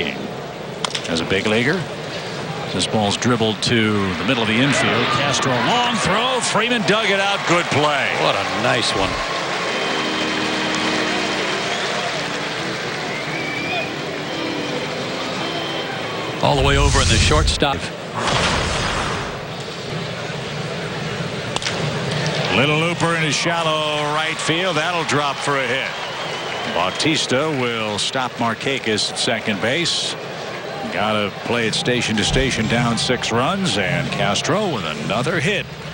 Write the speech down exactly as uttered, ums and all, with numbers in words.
game. As a big leaguer, this ball's dribbled to the middle of the infield. Castro, long throw. Freeman dug it out. Good play. What a nice one. All the way over in the shortstop. Little looper in his shallow right field. That'll drop for a hit. Bautista will stop Markakis at second base. Got to play it station to station, down six runs, and Castro with another hit.